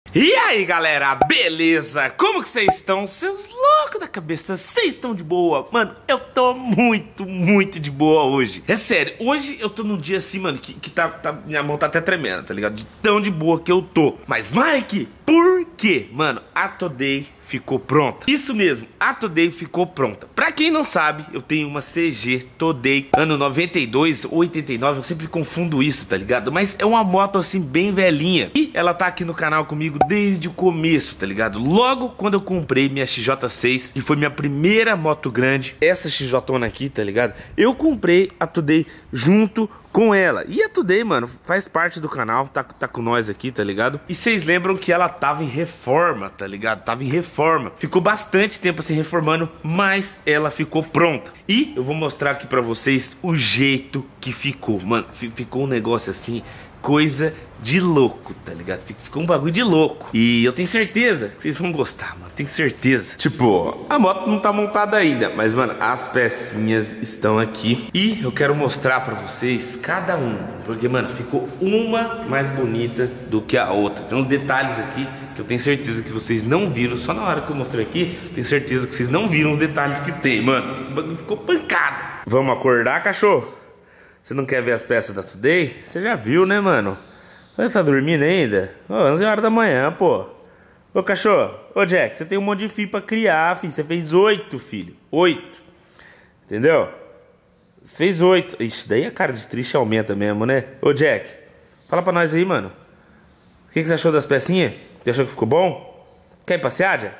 E aí galera, beleza? Como que vocês estão? Seus loucos da cabeça, vocês estão de boa? Mano, eu tô muito de boa hoje. É sério, hoje eu tô num dia assim, mano, que minha mão tá até tremendo, tá ligado? De tão de boa que eu tô. Mas Mike, por quê? Mano, a Today ficou pronta. Isso mesmo, a Today ficou pronta. Pra quem não sabe, eu tenho uma CG Today ano 92 ou 89, eu sempre confundo isso, tá ligado? Mas é uma moto assim bem velhinha. E ela tá aqui no canal comigo desde o começo, tá ligado? Logo quando eu comprei minha XJ6, que foi minha primeira moto grande, essa XJ aqui, tá ligado? Eu comprei a Today junto com ela. E a Today, mano, faz parte do canal, tá com nós aqui, tá ligado? E vocês lembram que ela tava em reforma, tá ligado? Tava em reforma. Ficou bastante tempo assim reformando, mas ela ficou pronta. E eu vou mostrar aqui pra vocês o jeito que ficou. Mano, ficou um negócio assim, coisa de louco, tá ligado? Ficou um bagulho de louco. E eu tenho certeza que vocês vão gostar, mano. Tenho certeza. Tipo, a moto não tá montada ainda, mas, mano, as pecinhas estão aqui. E eu quero mostrar pra vocês cada um, porque, mano, ficou uma mais bonita do que a outra. Tem uns detalhes aqui que eu tenho certeza que vocês não viram. Só na hora que eu mostrei aqui, tenho certeza que vocês não viram os detalhes que tem, mano. O bagulho ficou pancado. Vamos acordar, cachorro? Você não quer ver as peças da Today? Você já viu, né, mano? Você tá dormindo ainda? 11 horas da manhã, pô. Ô, cachorro. Ô, Jack, você tem um monte de fio pra criar, filho. Você fez 8, filho. 8. Entendeu? Você fez 8. Ixi, daí a cara de triste aumenta mesmo, né? Ô, Jack, fala pra nós aí, mano. O que você achou das pecinhas? Você achou que ficou bom? Quer ir passear, Jack?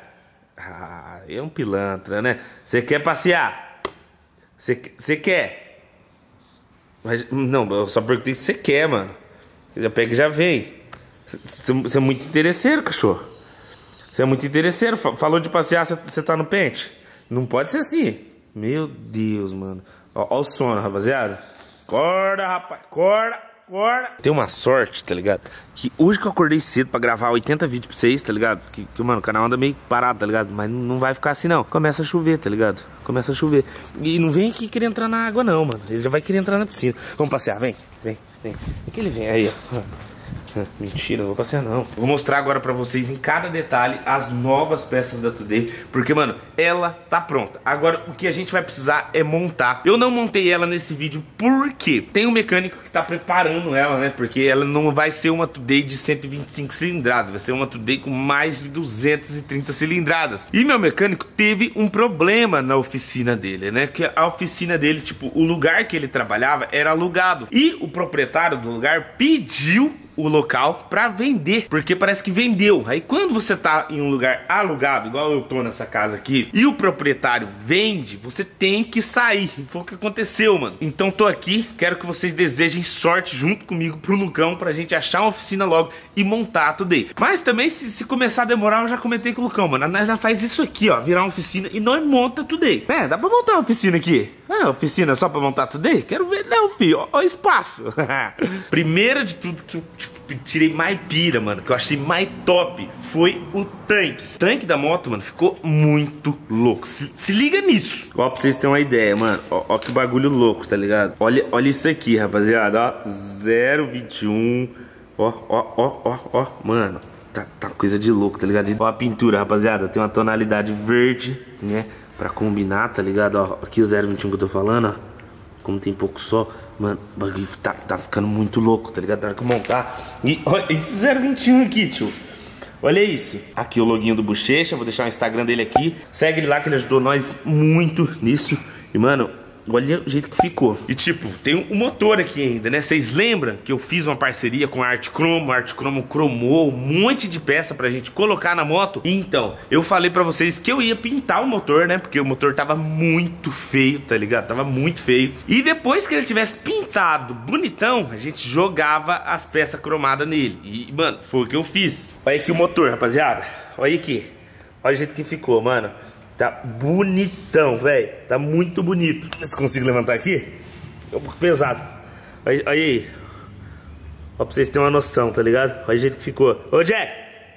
Ah, é um pilantra, né? Você quer passear? Você quer? Mas, não, eu só perguntei se você quer, mano. Você já pega e já vem. Você é muito interesseiro, cachorro. Você é muito interesseiro. Falou de passear, você tá no pente. Não pode ser assim. Meu Deus, mano. Ó o sono, rapaziada. Acorda, rapaz. Acorda. Tem uma sorte, tá ligado? Que hoje que eu acordei cedo pra gravar 80 vídeos pra vocês, tá ligado? Que mano, o canal anda meio parado, tá ligado? Mas não vai ficar assim, não. Começa a chover, tá ligado? Começa a chover. E não vem aqui querer entrar na água, não, mano. Ele já vai querer entrar na piscina. Vamos passear, vem. Aqui ele vem, aí, ó. Mentira, não vou passear não. Vou mostrar agora pra vocês em cada detalhe as novas peças da Today, porque, mano, ela tá pronta. Agora, o que a gente vai precisar é montar. Eu não montei ela nesse vídeo porque tem um mecânico que tá preparando ela, né? Porque ela não vai ser uma Today de 125 cilindradas, vai ser uma Today com mais de 230 cilindradas. E meu mecânico teve um problema na oficina dele, né? Que a oficina dele, tipo, o lugar que ele trabalhava era alugado. E o proprietário do lugar pediu o local pra vender, porque parece que vendeu. Aí quando você tá em um lugar alugado, igual eu tô nessa casa aqui, e o proprietário vende, você tem que sair. Foi o que aconteceu, mano. Então tô aqui, quero que vocês desejem sorte junto comigo pro Lucão, pra gente achar uma oficina logo e montar a Today. Mas também se começar a demorar, eu já comentei com o Lucão, mano, nós já faz isso aqui, ó, virar uma oficina e nós monta a Today. É, dá pra montar uma oficina aqui. Ah, oficina só pra montar a Today? Quero ver não, filho, ó o espaço. Primeiro de tudo que eu tirei mais pira, mano, que eu achei mais top, foi o tanque. O tanque da moto, mano, ficou muito louco. Se liga nisso. Ó, pra vocês terem uma ideia, mano. Ó que bagulho louco, tá ligado? Olha isso aqui, rapaziada, ó. 0,21. Ó. Mano, tá coisa de louco, tá ligado? Ó a pintura, rapaziada. Tem uma tonalidade verde, né? Pra combinar, tá ligado? Ó, aqui o 0,21 que eu tô falando, ó. Como tem pouco sol, mano, o bagulho tá ficando muito louco, tá ligado? Na hora que eu montar. E olha esse 0,21 aqui, tio. Olha isso. Aqui o loginho do Bochecha, vou deixar o Instagram dele aqui. Segue ele lá que ele ajudou nós muito nisso. E, mano, olha o jeito que ficou. E tipo, tem um motor aqui ainda, né? Vocês lembram que eu fiz uma parceria com a Arte Cromo? A Arte Cromo cromou um monte de peça pra gente colocar na moto. Então, eu falei pra vocês que eu ia pintar o motor, né? Porque o motor tava muito feio, tá ligado? Tava muito feio. E depois que ele tivesse pintado bonitão, a gente jogava as peças cromadas nele. E, mano, foi o que eu fiz. Olha aqui o motor, rapaziada. Olha aqui. Olha o jeito que ficou, mano. Tá bonitão, velho. Tá muito bonito. Se consigo levantar aqui? É um pouco pesado. Olha aí. Ó, pra vocês terem uma noção, tá ligado? Olha o jeito que ficou. Ô, Jack!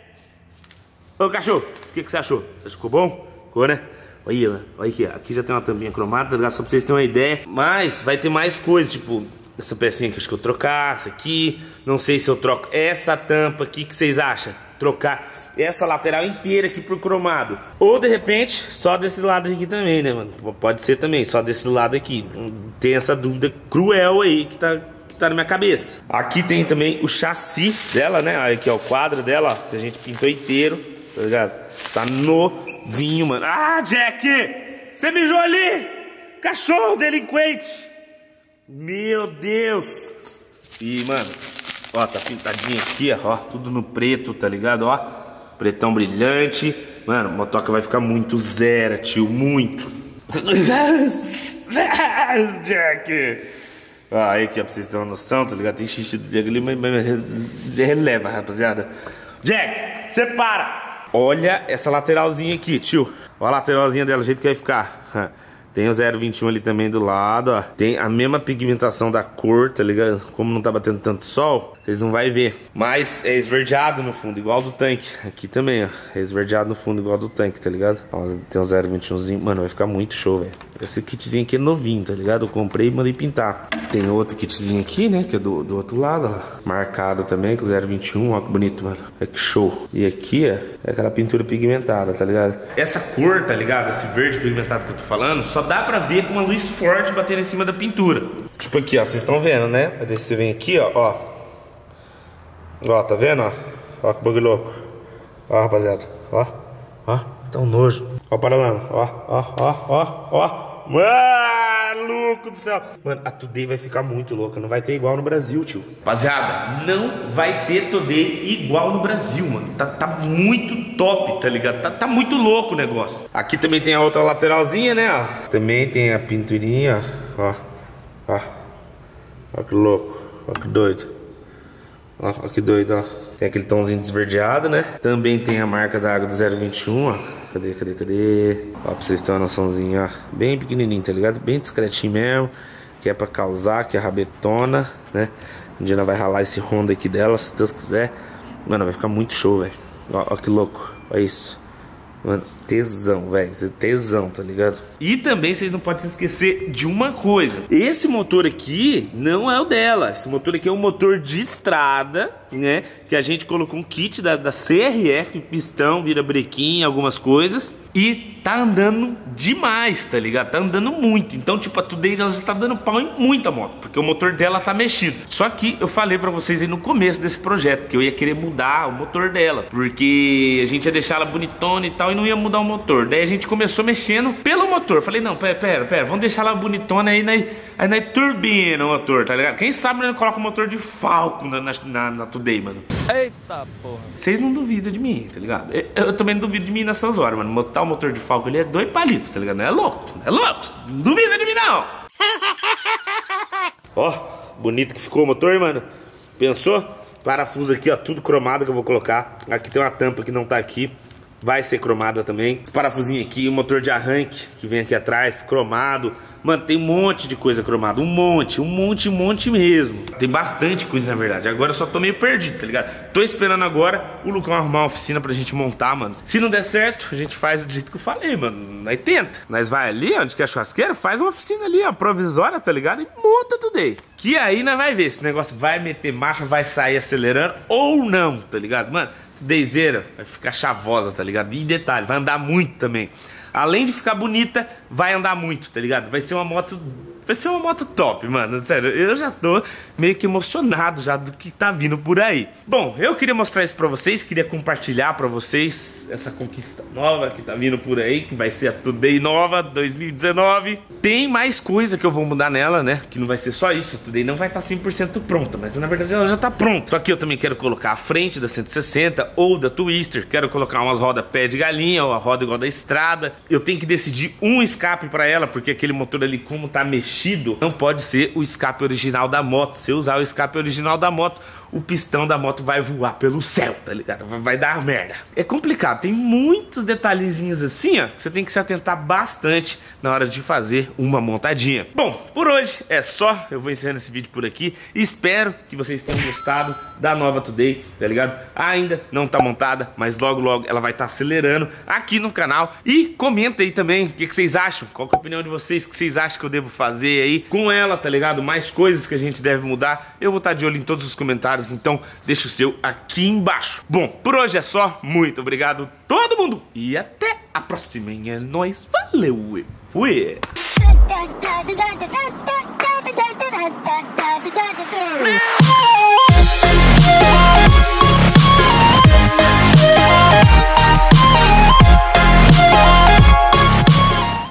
Ô, cachorro! O que você achou? Você achou que ficou bom? Ficou, né? Olha aqui. Aqui já tem uma tampinha cromada, tá ligado? Só pra vocês terem uma ideia. Mas vai ter mais coisas, tipo... Essa pecinha que eu acho que eu trocar, essa aqui. Não sei se eu troco essa tampa aqui. O que vocês acham? trocar essa lateral inteira aqui por cromado. Ou de repente, só desse lado aqui também, né, mano? Pode ser também, só desse lado aqui. Tem essa dúvida cruel aí que tá na minha cabeça. Aqui tem também o chassi dela, né? Olha aqui, ó, o quadro dela, ó, que a gente pintou inteiro, tá ligado? Tá novinho, mano. Ah, Jack! Você mijou ali! Cachorro delinquente! Meu Deus! E, mano, ó, tá pintadinho aqui, ó, tudo no preto, tá ligado? Ó, pretão brilhante. Mano, a motoca vai ficar muito zero, tio, muito. Jack! Ah, aí aqui, ó, pra vocês terem uma noção, tá ligado? Tem xixi do Jack ali, mas releva, rapaziada. Jack, separa! Olha essa lateralzinha aqui, tio. Olha a lateralzinha dela, o jeito que vai ficar. Tem o 021 ali também do lado, ó. Tem a mesma pigmentação da cor, tá ligado? Como não tá batendo tanto sol, vocês não vai ver. Mas é esverdeado no fundo, igual do tanque. Aqui também, ó. É esverdeado no fundo, igual do tanque, tá ligado? Ó, tem um 021zinho. Mano, vai ficar muito show, velho. Esse kitzinho aqui é novinho, tá ligado? Eu comprei e mandei pintar. Tem outro kitzinho aqui, né? Que é do outro lado, ó. Marcado também com 021. Ó, que bonito, mano. É que show. E aqui, ó, é aquela pintura pigmentada, tá ligado? Essa cor, tá ligado? Esse verde pigmentado que eu tô falando, só dá pra ver com uma luz forte batendo em cima da pintura. Tipo aqui, ó. Vocês estão vendo, né? Aí você vem aqui, ó. Ó, tá vendo, ó? Ó que bagulho louco. Ó, rapaziada. Ó. Tá um nojo. Ó o paralama. Ó. Maluco do céu. Mano, a Today vai ficar muito louca. Não vai ter igual no Brasil, tio. Rapaziada, não vai ter Today igual no Brasil, mano. Tá muito top, tá ligado? Tá muito louco o negócio. Aqui também tem a outra lateralzinha, né, ó. Também tem a pinturinha, ó. Ó que louco. Ó que doido. Ó que doido, ó. Tem aquele tomzinho desverdeado, né? Também tem a marca da água do 021, ó. Cadê? Ó, pra vocês terem uma noçãozinha, ó. Bem pequenininho, tá ligado? Bem discretinho mesmo. Que é pra causar, que é rabetona, né? Um dia nós vai ralar esse Honda aqui dela, se Deus quiser. Mano, vai ficar muito show, velho. Ó que louco. Olha isso. Mano, tesão, velho. Tesão, tá ligado? E também vocês não podem se esquecer de uma coisa. Esse motor aqui não é o dela. Esse motor aqui é um motor de estrada, né? Que a gente colocou um kit da CRF, pistão, virabrequim, algumas coisas. E tá andando demais, tá ligado? Tá andando muito. Então, tipo, a Today ela já tá dando pau em muita moto, porque o motor dela tá mexido. Só que eu falei pra vocês aí no começo desse projeto que eu ia querer mudar o motor dela, porque a gente ia deixar ela bonitona e tal, e não ia mudar o motor. Daí a gente começou mexendo pelo motor. Falei, não, pera, vamos deixar ela bonitona aí na turbina o motor, tá ligado? Quem sabe nós coloca o motor de Falcon na Today, mano. Eita porra. Vocês não duvidam de mim, tá ligado? Eu também não duvido de mim nessas horas, mano. Botar o motor de Falcon ele é 2 palitos, tá ligado? Não é louco, não duvida de mim, não. Ó, bonito que ficou o motor, mano. Pensou? Parafuso aqui, ó, tudo cromado que eu vou colocar. Aqui tem uma tampa que não tá aqui. Vai ser cromada também. Esse parafusinho aqui, o motor de arranque que vem aqui atrás, cromado. Mano, tem um monte de coisa cromada. Um monte mesmo. Tem bastante coisa, na verdade. Agora eu só tô meio perdido, tá ligado? Tô esperando agora o Lucão arrumar uma oficina pra gente montar, mano. Se não der certo, a gente faz do jeito que eu falei, mano. Nós tenta. Nós vai ali, onde que é a churrasqueira, faz uma oficina ali, ó, provisória, tá ligado? E monta tudo aí. Que aí nós vai ver se o negócio vai meter marcha, vai sair acelerando ou não, tá ligado? Mano, Todayzeira vai ficar chavosa, tá ligado? E detalhe, vai andar muito também. Além de ficar bonita, vai andar muito, tá ligado? Vai ser uma moto top, mano. Sério, eu já tô meio que emocionado já do que tá vindo por aí. Bom, eu queria mostrar isso pra vocês, queria compartilhar pra vocês essa conquista nova que tá vindo por aí, que vai ser a Today nova 2019. Tem mais coisa que eu vou mudar nela, né? Que não vai ser só isso, a Today não vai estar 100% pronta, mas na verdade ela já tá pronta. Só que eu também quero colocar a frente da 160 ou da Twister, quero colocar umas rodas pé de galinha ou a roda igual da estrada. Eu tenho que decidir um escape pra ela, porque aquele motor ali, como tá mexido, não pode ser o escape original da moto. Se eu usar o escape original da moto, o pistão da moto vai voar pelo céu, tá ligado? Vai dar merda. É complicado, tem muitos detalhezinhos assim, ó, que você tem que se atentar bastante na hora de fazer uma montadinha. Bom, por hoje é só. Eu vou encerrando esse vídeo por aqui. Espero que vocês tenham gostado da nova Today, tá ligado? Ainda não tá montada, mas logo logo ela vai estar acelerando aqui no canal. E comenta aí também o que vocês acham, qual que é a opinião de vocês, o que vocês acham que eu devo fazer aí com ela, tá ligado? Mais coisas que a gente deve mudar. Eu vou estar de olho em todos os comentários comentados, então deixa o seu aqui embaixo. Bom, por hoje é só. Muito obrigado todo mundo e até a próxima, hein? É nóis, valeu e fui!